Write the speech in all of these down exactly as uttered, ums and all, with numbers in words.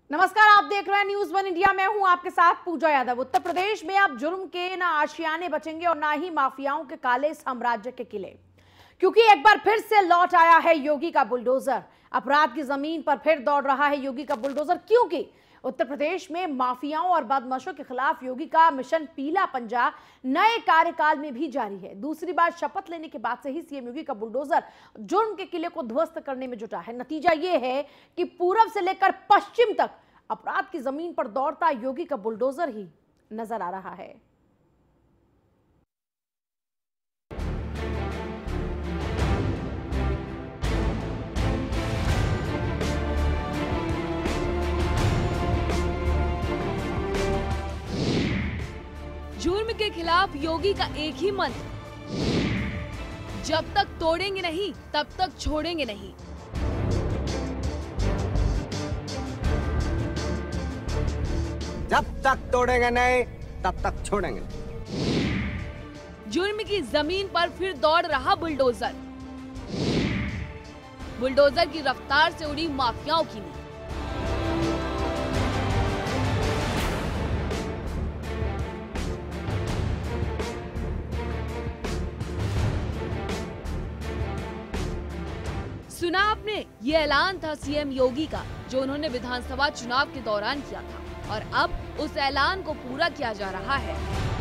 नमस्कार, आप देख रहे हैं न्यूज वन इंडिया। मैं हूं आपके साथ पूजा यादव। उत्तर प्रदेश में अब जुर्म के ना आशियाने बचेंगे और ना ही माफियाओं के काले साम्राज्य के किले, क्योंकि एक बार फिर से लौट आया है योगी का बुलडोजर। अपराध की जमीन पर फिर दौड़ रहा है योगी का बुलडोजर, क्योंकि उत्तर प्रदेश में माफियाओं और बदमाशों के खिलाफ योगी का मिशन पीला पंजा नए कार्यकाल में भी जारी है। दूसरी बार शपथ लेने के बाद से ही सीएम योगी का बुलडोजर जुर्म के किले को ध्वस्त करने में जुटा है। नतीजा यह है कि पूरब से लेकर पश्चिम तक अपराध की जमीन पर दौड़ता योगी का बुलडोजर ही नजर आ रहा है। जुर्म के खिलाफ योगी का एक ही मंत्र, जब तक तोड़ेंगे नहीं तब तक छोड़ेंगे नहीं। जब तक तोड़ेंगे नहीं तब तक छोड़ेंगे नहीं। जुर्म की जमीन पर फिर दौड़ रहा बुलडोजर। बुलडोजर की रफ्तार से उड़ी माफियाओं की नींद। सुना आपने, ये ऐलान था सीएम योगी का जो उन्होंने विधानसभा चुनाव के दौरान किया था, और अब उस ऐलान को पूरा किया जा रहा है।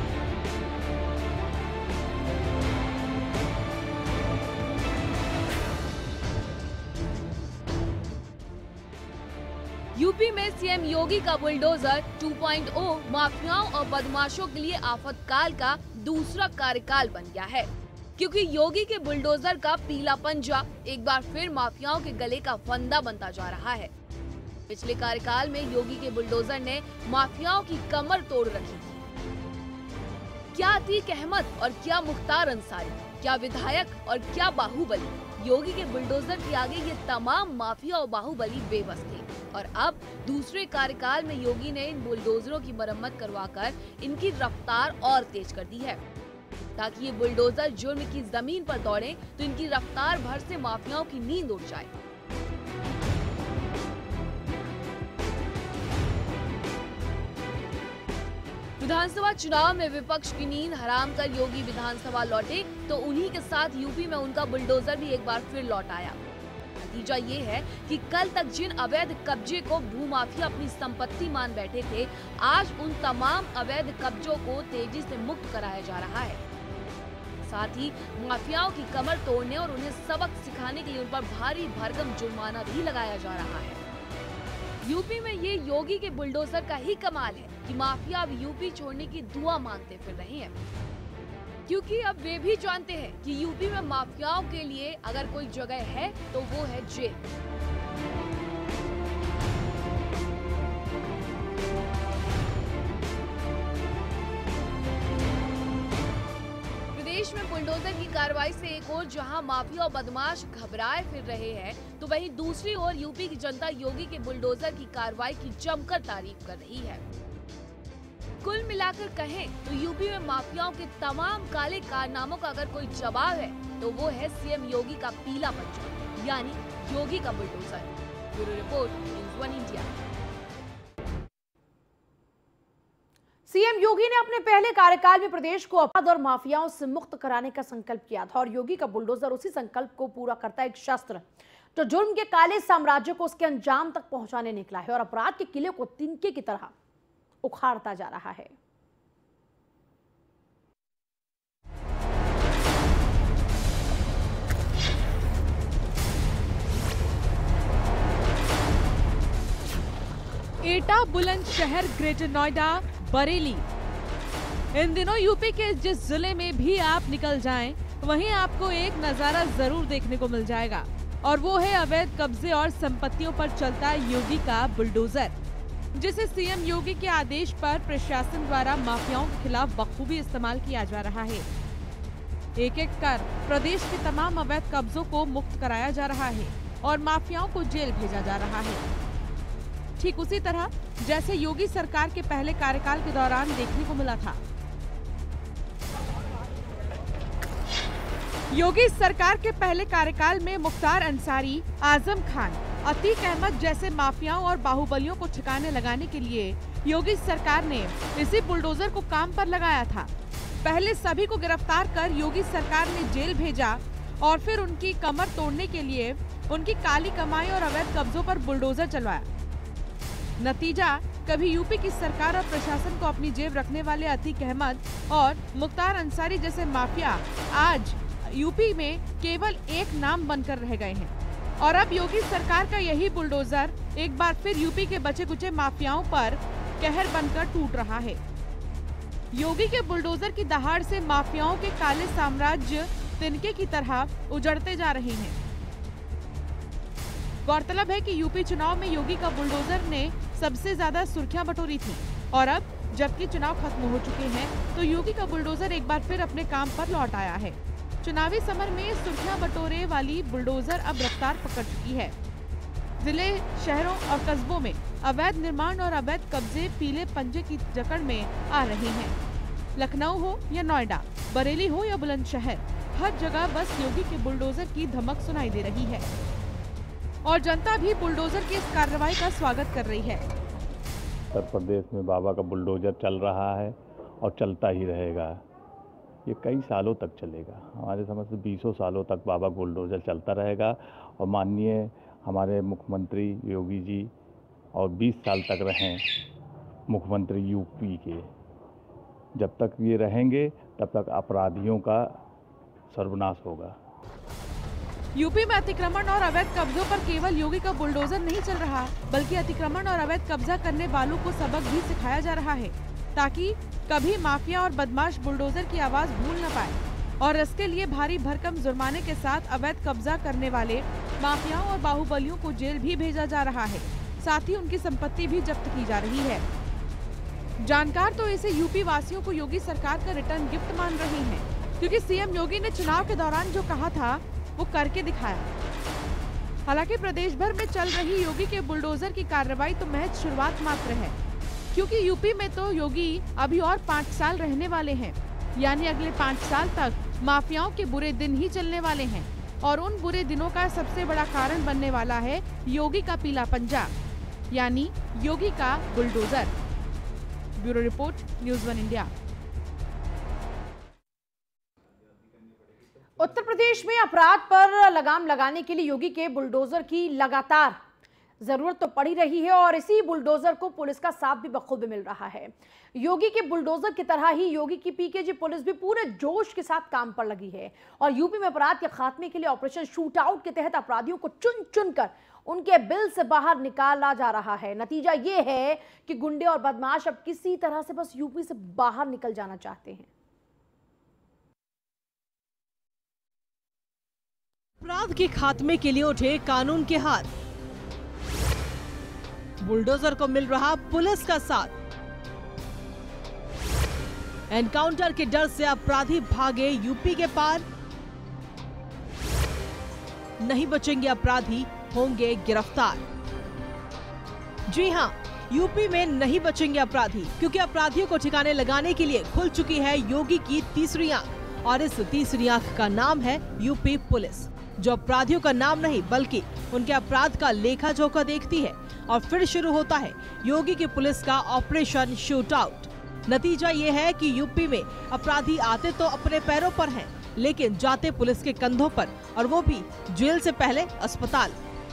यूपी में सीएम योगी का बुलडोजर टू पॉइंट ओ माफियाओं और बदमाशों के लिए आफतकाल का दूसरा कार्यकाल बन गया है, क्योंकि योगी के बुलडोजर का पीला पंजा एक बार फिर माफियाओं के गले का फंदा बनता जा रहा है। पिछले कार्यकाल में योगी के बुलडोजर ने माफियाओं की कमर तोड़ रखी थी। क्या अतीक अहमद और क्या मुख्तार अंसारी, क्या विधायक और क्या बाहुबली, योगी के बुलडोजर के आगे ये तमाम माफिया और बाहुबली बेबस थे। और अब दूसरे कार्यकाल में योगी ने इन बुलडोजरों की मरम्मत करवाकर इनकी रफ्तार और तेज कर दी है, ताकि ये बुलडोजर जुर्म की जमीन पर दौड़े तो इनकी रफ्तार भर से माफियाओं की नींद उड़ जाए। विधानसभा चुनाव में विपक्ष की नींद हराम कर योगी विधानसभा लौटे तो उन्हीं के साथ यूपी में उनका बुलडोजर भी एक बार फिर लौट आया। नतीजा ये है कि कल तक जिन अवैध कब्जे को भूमाफिया अपनी संपत्ति मान बैठे थे, आज उन तमाम अवैध कब्जों को तेजी से मुक्त कराया जा रहा है। साथ ही माफियाओं की कमर तोड़ने और उन्हें सबक सिखाने के लिए उन पर भारी भरकम जुर्माना भी लगाया जा रहा है। यूपी में ये योगी के बुलडोजर का ही कमाल है कि माफिया अब यूपी छोड़ने की दुआ मांगते फिर रहे हैं, क्योंकि अब वे भी जानते हैं कि यूपी में माफियाओं के लिए अगर कोई जगह है तो वो है जेल। प्रदेश में बुलडोजर की कार्रवाई से एक ओर जहां माफिया और बदमाश घबराए फिर रहे हैं, तो वहीं दूसरी ओर यूपी की जनता योगी के बुलडोजर की कार्रवाई की जमकर तारीफ कर रही है। कुल मिलाकर कहें तो यूपी में माफियाओं के तमाम काले कारनामों का अगर कोई जवाब है तो वो है सीएम योगी का पीला पंजा, यानी योगी का bulldozer. Bureau report, news one India. CM Yogi ने अपने पहले कार्यकाल में प्रदेश को अपराध और माफियाओं से मुक्त कराने का संकल्प किया था, और योगी का बुलडोजर उसी संकल्प को पूरा करता है। एक शस्त्र जो जुर्म के काले साम्राज्य को उसके अंजाम तक पहुंचाने निकला है और अपराध के किले को तिनके की तरह उखाड़ता जा रहा है। एटा बुलंदशहर, ग्रेटर नोएडा, बरेली, इन दिनों यूपी के जिस जिले में भी आप निकल जाएं, वहीं आपको एक नजारा जरूर देखने को मिल जाएगा, और वो है अवैध कब्जे और संपत्तियों पर चलता योगी का बुलडोजर, जिसे सीएम योगी के आदेश पर प्रशासन द्वारा माफियाओं के खिलाफ बखूबी इस्तेमाल किया जा रहा है। एक एक कर प्रदेश के तमाम अवैध कब्जों को मुक्त कराया जा रहा है और माफियाओं को जेल भेजा जा रहा है। ठीक उसी तरह जैसे योगी सरकार के पहले कार्यकाल के दौरान देखने को मिला था। योगी सरकार के पहले कार्यकाल में मुख्तार अंसारी, आजम खान, अतीक अहमद जैसे माफियाओं और बाहुबलियों को ठिकाने लगाने के लिए योगी सरकार ने इसी बुलडोजर को काम पर लगाया था। पहले सभी को गिरफ्तार कर योगी सरकार ने जेल भेजा और फिर उनकी कमर तोड़ने के लिए उनकी काली कमाई और अवैध कब्जों पर बुलडोजर चलवाया। नतीजा, कभी यूपी की सरकार और प्रशासन को अपनी जेब रखने वाले अतीक अहमद और मुख्तार अंसारी जैसे माफिया आज यूपी में केवल एक नाम बनकर रह गए हैं। और अब योगी सरकार का यही बुलडोजर एक बार फिर यूपी के बचे कुचे माफियाओं पर कहर बनकर टूट रहा है। योगी के बुलडोजर की दहाड़ से माफियाओं के काले साम्राज्य तिनके की तरह उजड़ते जा रहे हैं। गौरतलब है कि यूपी चुनाव में योगी का बुलडोजर ने सबसे ज्यादा सुर्खियां बटोरी थी और अब जबकि चुनाव खत्म हो चुके हैं तो योगी का बुलडोजर एक बार फिर अपने काम पर लौट आया है। चुनावी समर में सुर्खियां बटोरे वाली बुलडोजर अब रफ्तार पकड़ चुकी है। जिले, शहरों और कस्बों में अवैध निर्माण और अवैध कब्जे पीले पंजे की जकड़ में आ रहे हैं। लखनऊ हो या नोएडा, बरेली हो या बुलंदशहर, हर जगह बस योगी के बुलडोजर की धमक सुनाई दे रही है और जनता भी बुलडोजर की इस कार्रवाई का स्वागत कर रही है। उत्तर प्रदेश में बाबा का बुलडोजर चल रहा है और चलता ही रहेगा। ये कई सालों तक चलेगा। हमारे समझ से बीसों सालों तक बाबा बुलडोजर चलता रहेगा और माननीय हमारे मुख्यमंत्री योगी जी और बीस साल तक रहें मुख्यमंत्री यूपी के। जब तक ये रहेंगे तब तक अपराधियों का सर्वनाश होगा। यूपी में अतिक्रमण और अवैध कब्जों पर केवल योगी का बुलडोजर नहीं चल रहा, बल्कि अतिक्रमण और अवैध कब्जा करने वालों को सबक भी सिखाया जा रहा है ताकि कभी माफिया और बदमाश बुलडोजर की आवाज भूल न पाए। और इसके लिए भारी भरकम जुर्माने के साथ अवैध कब्जा करने वाले माफियाओं और बाहुबलियों को जेल भी भेजा जा रहा है। साथ ही उनकी संपत्ति भी जब्त की जा रही है। जानकार तो इसे यूपी वासियों को योगी सरकार का रिटर्न गिफ्ट मान रहे हैं, क्योंकि सीएम योगी ने चुनाव के दौरान जो कहा था वो करके दिखाया। हालांकि प्रदेश भर में चल रही योगी के बुलडोजर की कार्रवाई तो महज शुरुआत मात्र है, क्योंकि यूपी में तो योगी अभी और पाँच साल रहने वाले हैं। यानी अगले पाँच साल तक माफियाओं के बुरे दिन ही चलने वाले हैं और उन बुरे दिनों का सबसे बड़ा कारण बनने वाला है योगी का पीला पंजा, यानी योगी का bulldozer. Bureau report, news one India. Uttar Pradesh में अपराध पर लगाम लगाने के लिए योगी के बुलडोजर की लगातार जरूरत तो पड़ी रही है और इसी बुलडोजर को पुलिस का साथ भी बखूबी मिल रहा है। योगी के बुलडोजर की तरह ही योगी की पीकेजी पुलिस भी पूरे जोश के साथ काम पर लगी है और यूपी में अपराध के खात्मे के लिए ऑपरेशन शूट आउट के तहत अपराधियों को चुन चुन कर उनके बिल से बाहर निकाला जा रहा है। नतीजा ये है कि गुंडे और बदमाश अब किसी तरह से बस यूपी से बाहर निकल जाना चाहते हैं। अपराध के खात्मे के लिए उठे कानून के हाथ, बुलडोजर को मिल रहा पुलिस का साथ। एनकाउंटर के डर से अपराधी भागे यूपी के पार, नहीं बचेंगे अपराधी, होंगे गिरफ्तार। जी हां, यूपी में नहीं बचेंगे अपराधी, क्योंकि अपराधियों को ठिकाने लगाने के लिए खुल चुकी है योगी की तीसरी आंख और इस तीसरी आंख का नाम है यूपी पुलिस, जो अपराधियों का नाम नहीं बल्कि उनके अपराध का लेखा जोखा देखती है। और फिर शुरू होता है योगी की पुलिस का ऑपरेशन शूट आउट। नतीजा ये है कि यूपी में अपराधी आते तो अपने पैरों पर हैं, लेकिन जाते पुलिस के कंधों पर, और वो भी जेल से पहले अस्पताल।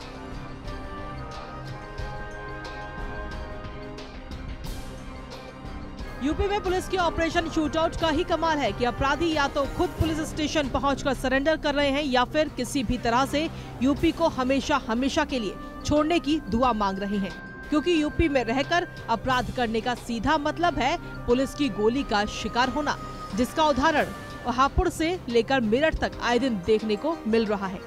यूपी में पुलिस के ऑपरेशन शूटआउट का ही कमाल है कि अपराधी या तो खुद पुलिस स्टेशन पहुंचकर सरेंडर कर रहे हैं या फिर किसी भी तरह से यूपी को हमेशा हमेशा के लिए छोड़ने की दुआ मांग रहे हैं, क्योंकि यूपी में रहकर अपराध करने का सीधा मतलब है पुलिस की गोली का शिकार होना, जिसका उदाहरण हापुड़ से लेकर मेरठ तक आए दिन देखने को मिल रहा है।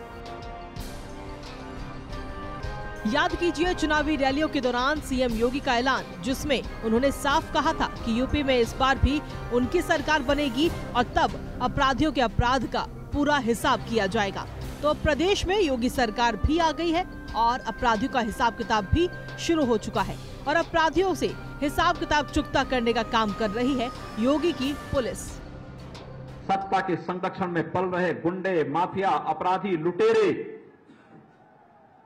याद कीजिए चुनावी रैलियों के दौरान सीएम योगी का ऐलान, जिसमें उन्होंने साफ कहा था कि यूपी में इस बार भी उनकी सरकार बनेगी और तब अपराधियों के अपराध का पूरा हिसाब किया जाएगा। तो प्रदेश में योगी सरकार भी आ गई है और अपराधियों का हिसाब किताब भी शुरू हो चुका है और अपराधियों से हिसाब किताब चुकता करने का काम कर रही है योगी की पुलिस। सत्ता के संरक्षण में पल रहे गुंडे, माफिया, अपराधी, लुटेरे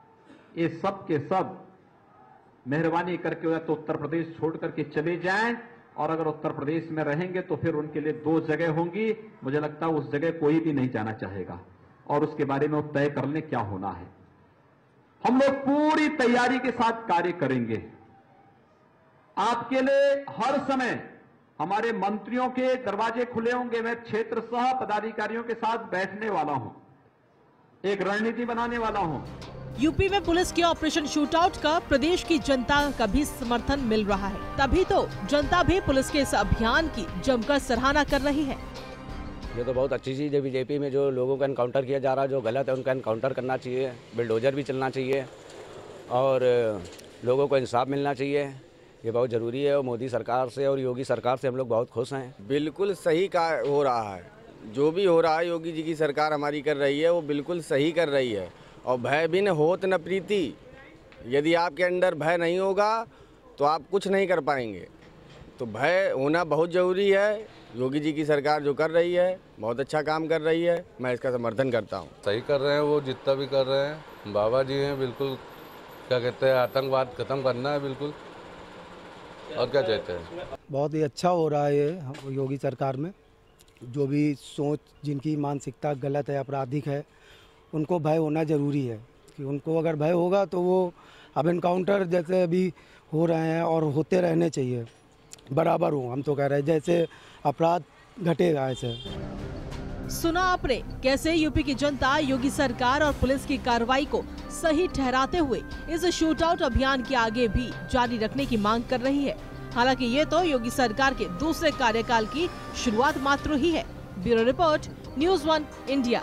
ये सब के सब मेहरबानी करके या तो उत्तर प्रदेश छोड़ करके चले जाएं, और अगर उत्तर प्रदेश में रहेंगे तो फिर उनके लिए दो जगह होंगी। मुझे लगता है उस जगह कोई भी नहीं जाना चाहेगा, और उसके बारे में वो तय कर लें क्या होना है। हम लोग पूरी तैयारी के साथ कार्य करेंगे। आपके लिए हर समय हमारे मंत्रियों के दरवाजे खुले होंगे। मैं क्षेत्र सह पदाधिकारियों के साथ बैठने वाला हूं, एक रणनीति बनाने वाला हूं। यूपी में पुलिस के ऑपरेशन शूटआउट का प्रदेश की जनता का भी समर्थन मिल रहा है, तभी तो जनता भी पुलिस के इस अभियान की जमकर सराहना कर रही है। ये तो बहुत अच्छी चीज़ है। बीजेपी में जो लोगों का एनकाउंटर किया जा रहा है, जो गलत है उनका एनकाउंटर करना चाहिए, बिल्डोजर भी चलना चाहिए और लोगों को इंसाफ मिलना चाहिए। ये बहुत ज़रूरी है और मोदी सरकार से और योगी सरकार से हम लोग बहुत खुश हैं। बिल्कुल सही का हो रहा है, जो भी हो रहा है योगी जी की सरकार हमारी कर रही है वो बिल्कुल सही कर रही है। और भय बिन होत न प्रीति, यदि आपके अंदर भय नहीं होगा तो आप कुछ नहीं कर पाएंगे। तो भय होना बहुत ज़रूरी है। योगी जी की सरकार जो कर रही है बहुत अच्छा काम कर रही है, मैं इसका समर्थन करता हूँ। सही कर रहे हैं वो, जितना भी कर रहे हैं। बाबा जी हैं, बिल्कुल क्या कहते हैं, आतंकवाद खत्म करना है बिल्कुल, और क्या चाहते हैं। बहुत ही अच्छा हो रहा है ये योगी सरकार में। जो भी सोच, जिनकी मानसिकता गलत है, आपराधिक है, उनको भय होना ज़रूरी है कि उनको अगर भय होगा तो वो अब इनकाउंटर जैसे अभी हो रहे हैं और होते रहने चाहिए, बराबर हो। हम तो कह रहे हैं जैसे अपराध घटेगा ऐसे। सुना आपने कैसे यूपी की जनता योगी सरकार और पुलिस की कार्रवाई को सही ठहराते हुए इस शूटआउट अभियान के आगे भी जारी रखने की मांग कर रही है। हालांकि ये तो योगी सरकार के दूसरे कार्यकाल की शुरुआत मात्र ही है। Bureau report, news one India.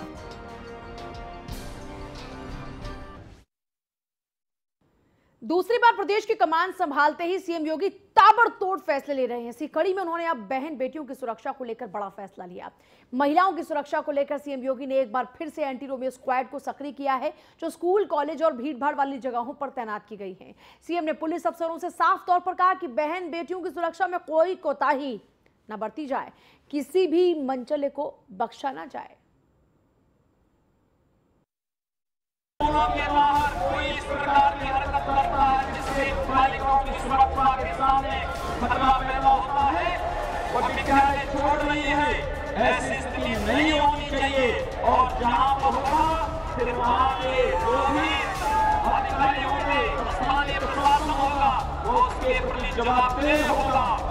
दूसरी बार प्रदेश की कमान संभालते ही सीएम योगी ताबड़तोड़ फैसले ले रहे हैं। इसी कड़ी में उन्होंने अब बहन बेटियों की सुरक्षा को लेकर बड़ा फैसला लिया। महिलाओं की सुरक्षा को लेकर सीएम योगी ने एक बार फिर से एंटी रोमियो स्क्वाड को सक्रिय किया है, जो स्कूल, कॉलेज और भीड़भाड़ वाली जगहों पर तैनात की गई है। सीएम ने पुलिस अफसरों से साफ तौर पर कहा कि बहन बेटियों की सुरक्षा में कोई कोताही न बरती जाए, किसी भी मंचले को बख्शा न जाए। के बाहर कोई इस प्रकार की हरकत करता है जिससे बालिकाओं की सुरक्षा के सामने खतरा पैदा होता है, वो विद्यालय छोड़ रही है। ऐसी स्थिति नहीं होनी चाहिए, और जहां पर होगा फिर वहां के जो भी अधिकारी होंगे, स्थानीय प्रशासन होगा, वो उसके प्रति जवाबदेह होगा।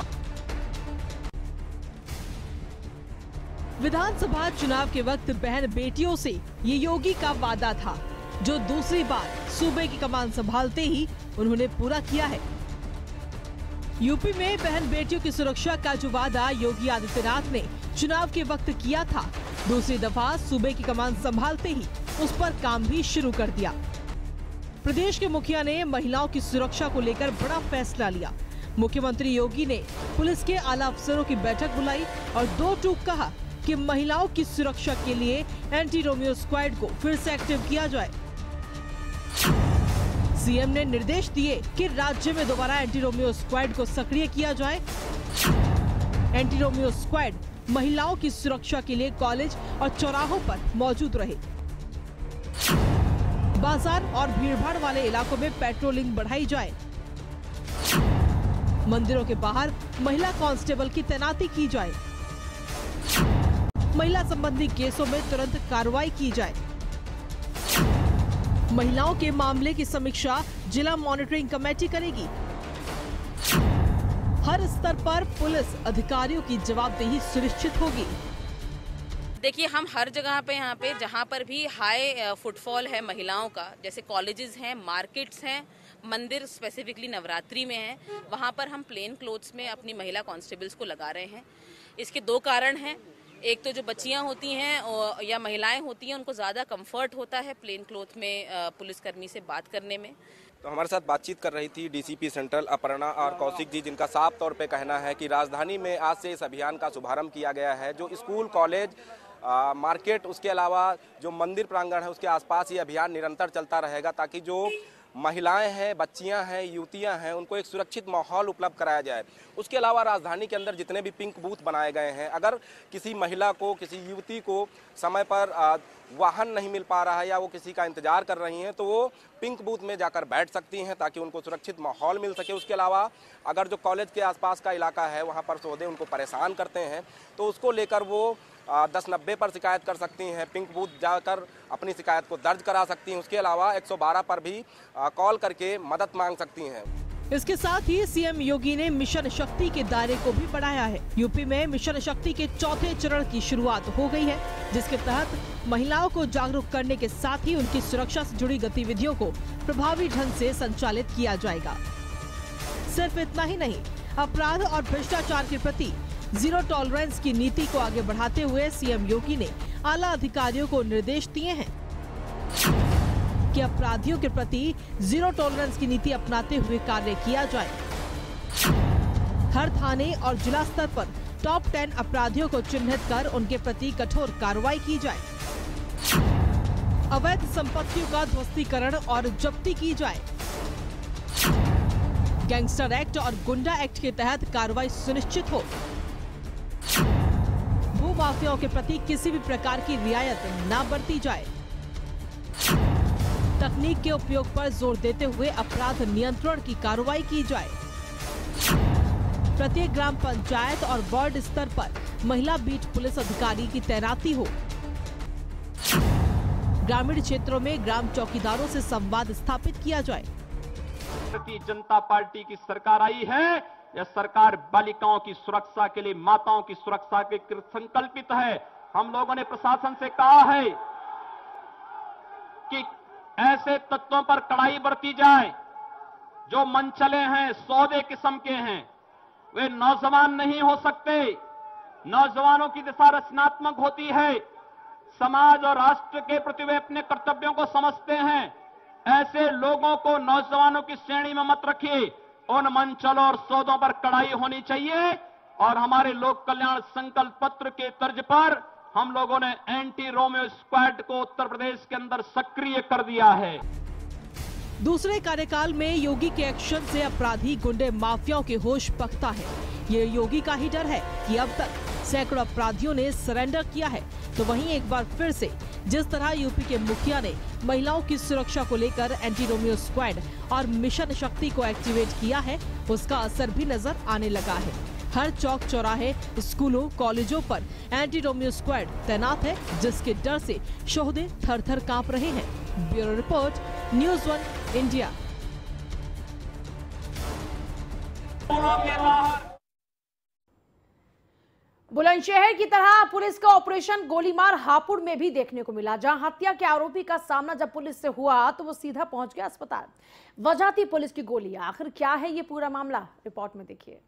विधानसभा चुनाव के वक्त बहन बेटियों से ये योगी का वादा था, जो दूसरी बार सूबे की कमान संभालते ही उन्होंने पूरा किया है। यूपी में बहन बेटियों की सुरक्षा का जो वादा योगी आदित्यनाथ ने चुनाव के वक्त किया था, दूसरी दफा सूबे की कमान संभालते ही उस पर काम भी शुरू कर दिया। प्रदेश के मुखिया ने महिलाओं की सुरक्षा को लेकर बड़ा फैसला लिया। मुख्यमंत्री योगी ने पुलिस के आला अफसरों की बैठक बुलाई और दो टूक कहा कि महिलाओं की सुरक्षा के लिए एंटी रोमियो स्क्वाड को फिर से एक्टिव किया जाए। सीएम ने निर्देश दिए कि राज्य में दोबारा एंटी रोमियो स्क्वाड को सक्रिय किया जाए। एंटी रोमियो स्क्वाड महिलाओं की सुरक्षा के लिए कॉलेज और चौराहों पर मौजूद रहे। बाजार और भीड़भाड़ वाले इलाकों में पेट्रोलिंग बढ़ाई जाए। मंदिरों के बाहर महिला कांस्टेबल की तैनाती की जाए। महिला संबंधी केसों में तुरंत कार्रवाई की जाए। महिलाओं के मामले की समीक्षा जिला मॉनिटरिंग कमेटी करेगी। हर स्तर पर पुलिस अधिकारियों की जवाबदेही सुनिश्चित होगी। देखिए, हम हर जगह पे यहाँ पे जहाँ पर भी हाई फुटफॉल है महिलाओं का, जैसे कॉलेजेस हैं, मार्केट्स हैं, मंदिर स्पेसिफिकली नवरात्रि में है, वहाँ पर हम प्लेन क्लोथ्स में अपनी महिला कांस्टेबल्स को लगा रहे हैं। इसके दो कारण हैं। एक तो जो बच्चियां होती हैं या महिलाएं होती हैं, उनको ज़्यादा कंफर्ट होता है प्लेन क्लोथ में पुलिसकर्मी से बात करने में। तो हमारे साथ बातचीत कर रही थी डीसीपी सेंट्रल अपर्णा और कौशिक जी, जिनका साफ तौर पे कहना है कि राजधानी में आज से इस अभियान का शुभारंभ किया गया है। जो स्कूल, कॉलेज, आ, मार्केट, उसके अलावा जो मंदिर प्रांगण है, उसके आसपास ये अभियान निरंतर चलता रहेगा, ताकि जो महिलाएं हैं, बच्चियां हैं, युवतियां हैं, उनको एक सुरक्षित माहौल उपलब्ध कराया जाए। उसके अलावा राजधानी के अंदर जितने भी पिंक बूथ बनाए गए हैं, अगर किसी महिला को, किसी युवती को समय पर वाहन नहीं मिल पा रहा है या वो किसी का इंतजार कर रही हैं, तो वो पिंक बूथ में जाकर बैठ सकती हैं ताकि उनको सुरक्षित माहौल मिल सके। उसके अलावा अगर जो कॉलेज के आसपास का इलाका है वहाँ पर सौदे उनको परेशान करते हैं तो उसको लेकर वो दस नब्बे पर शिकायत कर सकती हैं, पिंक बूथ जाकर अपनी शिकायत को दर्ज करा सकती हैं। उसके अलावा एक सौ बारह पर भी कॉल करके मदद मांग सकती हैं। इसके साथ ही सीएम योगी ने मिशन शक्ति के दायरे को भी बढ़ाया है। यूपी में मिशन शक्ति के चौथे चरण की शुरुआत हो गई है, जिसके तहत महिलाओं को जागरूक करने के साथ ही उनकी सुरक्षा से जुड़ी गतिविधियों को प्रभावी ढंग से संचालित किया जाएगा। सिर्फ इतना ही नहीं, अपराध और भ्रष्टाचार के प्रति जीरो टॉलरेंस की नीति को आगे बढ़ाते हुए सीएम योगी ने आला अधिकारियों को निर्देश दिए हैं कि अपराधियों के प्रति जीरो टॉलरेंस की नीति अपनाते हुए कार्य किया जाए। हर थाने और जिला स्तर पर टॉप टेन अपराधियों को चिन्हित कर उनके प्रति कठोर कार्रवाई की जाए। अवैध संपत्तियों का ध्वस्तीकरण और जब्ती की जाए। गैंगस्टर एक्ट और गुंडा एक्ट के तहत कार्रवाई सुनिश्चित हो। भू माफियाओं के प्रति किसी भी प्रकार की रियायत न बरती जाए। तकनीक के उपयोग पर जोर देते हुए अपराध नियंत्रण की कार्रवाई की जाए। प्रत्येक ग्राम पंचायत और वार्ड स्तर पर महिला बीट पुलिस अधिकारी की तैनाती हो। ग्रामीण क्षेत्रों में ग्राम चौकीदारों से संवाद स्थापित किया जाए। भारतीय जनता पार्टी की सरकार आई है, यह सरकार बालिकाओं की सुरक्षा के लिए, माताओं की सुरक्षा के लिए संकल्पित है। हम लोगों ने प्रशासन से कहा है कि ऐसे तत्वों पर कड़ाई बरती जाए जो मनचले हैं, सौदे किस्म के हैं। वे नौजवान नहीं हो सकते। नौजवानों की दिशा रचनात्मक होती है। समाज और राष्ट्र के प्रति वे अपने कर्तव्यों को समझते हैं। ऐसे लोगों को नौजवानों की श्रेणी में मत रखिए। उन मंचलों और सौदों पर कड़ाई होनी चाहिए। और हमारे लोक कल्याण संकल्प पत्र के तर्ज पर हम लोगों ने एंटी रोमियो स्क्वाड को उत्तर प्रदेश के अंदर सक्रिय कर दिया है। दूसरे कार्यकाल में योगी के एक्शन से अपराधी गुंडे माफियाओं के होश पकता है। ये योगी का ही डर है कि अब तक सैकड़ों अपराधियों ने सरेंडर किया है, तो वहीं एक बार फिर से जिस तरह यूपी के मुखिया ने महिलाओं की सुरक्षा को लेकर एंटी रोमियो स्क्वाड और मिशन शक्ति को एक्टिवेट किया है, उसका असर भी नजर आने लगा है। हर चौक चौराहे, स्कूलों, कॉलेजों पर एंटी रोमियो स्क्वाड तैनात है, जिसके डर से शोहदे थर थर कांप रहे हैं। Bureau report, news one India. Bulandshahr की तरह पुलिस का ऑपरेशन गोलीमार हापुड़ में भी देखने को मिला, जहां हत्या के आरोपी का सामना जब पुलिस से हुआ तो वो सीधा पहुंच गया अस्पताल। वजह थी पुलिस की गोलियां। आखिर क्या है ये पूरा मामला, रिपोर्ट में देखिए।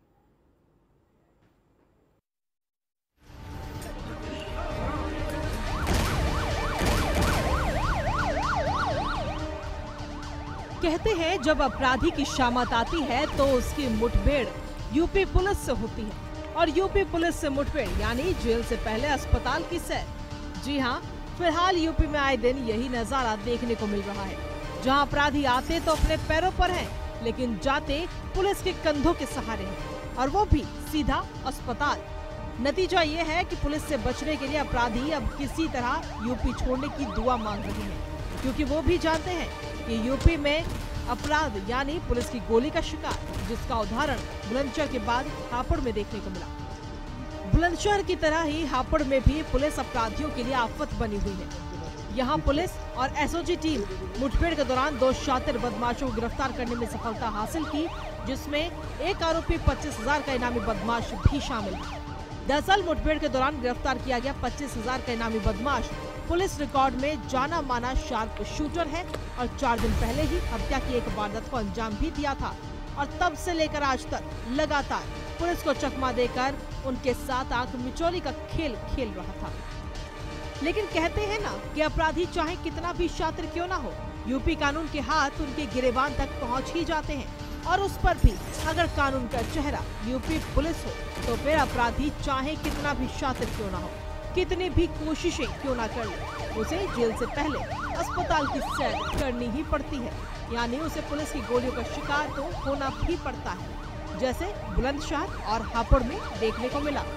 कहते हैं जब अपराधी की शामत आती है तो उसकी मुठभेड़ यूपी पुलिस से होती है, और यूपी पुलिस से मुठभेड़ यानी जेल से पहले अस्पताल की सैर। जी हाँ, फिलहाल यूपी में आए दिन यही नजारा देखने को मिल रहा है, जहां अपराधी आते तो अपने पैरों पर हैं, लेकिन जाते पुलिस के कंधों के सहारे हैं, और वो भी सीधा अस्पताल। नतीजा ये है कि पुलिस से बचने के लिए अपराधी अब किसी तरह यूपी छोड़ने की दुआ मांग रहे हैं, क्योंकि वो भी जानते हैं कि यूपी में अपराध यानी पुलिस की गोली का शिकार, जिसका उदाहरण बुलंदशहर के बाद हापुड़ में देखने को मिला। बुलंदशहर की तरह ही हापुड़ में भी पुलिस अपराधियों के लिए आफत बनी हुई है। यहाँ पुलिस और एसओजी टीम मुठभेड़ के दौरान दो शातिर बदमाशों को गिरफ्तार करने में सफलता हासिल की, जिसमें एक आरोपी पच्चीस हजार का इनामी बदमाश भी शामिल है। दरअसल मुठभेड़ के दौरान गिरफ्तार किया गया पच्चीस हजार का इनामी बदमाश पुलिस रिकॉर्ड में जाना माना शार्प शूटर है, और चार दिन पहले ही हत्या की एक वारदात को अंजाम भी दिया था, और तब से लेकर आज तक लगातार पुलिस को चकमा देकर उनके साथ आंख मिचौली का खेल खेल रहा था। लेकिन कहते हैं ना कि अपराधी चाहे कितना भी शातिर क्यों ना हो, यूपी कानून के हाथ उनके गिरेबान तक पहुंच ही जाते हैं, और उस पर भी अगर कानून का चेहरा यूपी पुलिस हो तो फिर अपराधी चाहे कितना भी शातिर क्यों ना हो, कितनी भी कोशिशें क्यों ना कर ले, उसे जेल से पहले अस्पताल की सैर करनी ही पड़ती है। यानी उसे पुलिस की गोलियों का शिकार तो होना भी पड़ता है, जैसे बुलंदशहर और हापुड़ में देखने को मिला।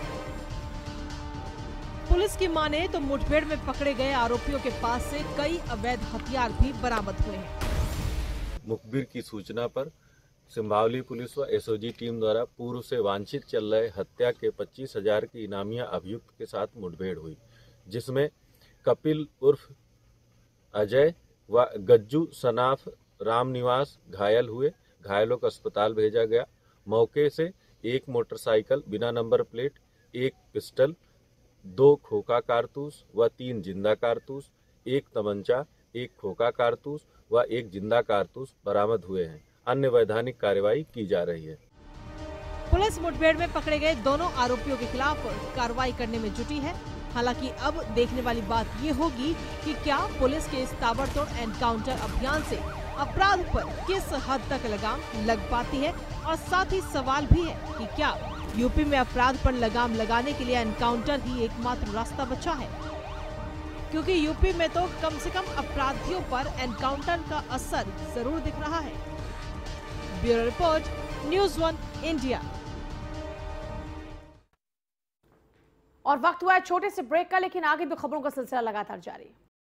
पुलिस की माने तो मुठभेड़ में पकड़े गए आरोपियों के पास से कई अवैध हथियार भी बरामद हुए हैं। मुखबिर की सूचना पर सिंभावली पुलिस व एसओजी टीम द्वारा पूर्व से वांछित चल रहे हत्या के पच्चीस हजार की इनामिया अभियुक्त के साथ मुठभेड़ हुई, जिसमें कपिल उर्फ अजय व गज्जू सनाफ रामनिवास घायल हुए। घायलों को अस्पताल भेजा गया। मौके से एक मोटरसाइकिल बिना नंबर प्लेट, एक पिस्टल, दो खोखा कारतूस व तीन जिंदा कारतूस, एक तमंचा, एक खोखा कारतूस व एक जिंदा कारतूस बरामद हुए हैं। अन्य वैधानिक कार्रवाई की जा रही है। पुलिस मुठभेड़ में पकड़े गए दोनों आरोपियों के खिलाफ कार्रवाई करने में जुटी है। हालांकि अब देखने वाली बात ये होगी कि क्या पुलिस के इस ताबड़तोड़ एनकाउंटर अभियान से अपराध पर किस हद तक लगाम लग पाती है, और साथ ही सवाल भी है कि क्या यूपी में अपराध पर लगाम लगाने के लिए एनकाउंटर ही एकमात्र रास्ता बचा है, क्योंकि यूपी में तो कम से कम अपराधियों पर एनकाउंटर का असर जरूर दिख रहा है। Bureau report, news one India. और वक्त हुआ है छोटे से ब्रेक का, लेकिन आगे भी खबरों का सिलसिला लगातार जारी।